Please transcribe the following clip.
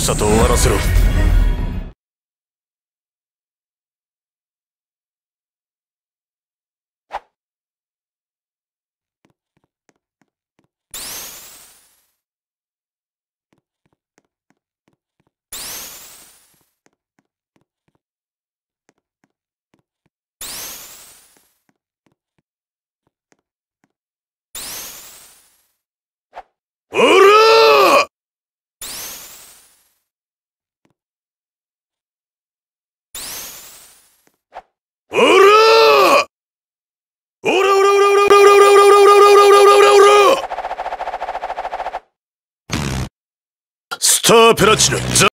さと終わらせろ。おらおらおらおらおらおらおらおらおらおらおらおらおら、スタープラチナザ